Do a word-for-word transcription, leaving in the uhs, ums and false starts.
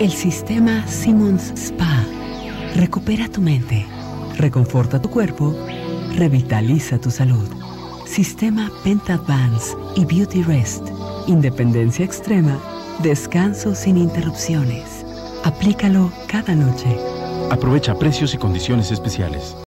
El sistema Simmons Spa recupera tu mente, reconforta tu cuerpo, revitaliza tu salud. Sistema Penta Advance y Beauty Rest. Independencia extrema, descanso sin interrupciones. Aplícalo cada noche. Aprovecha precios y condiciones especiales.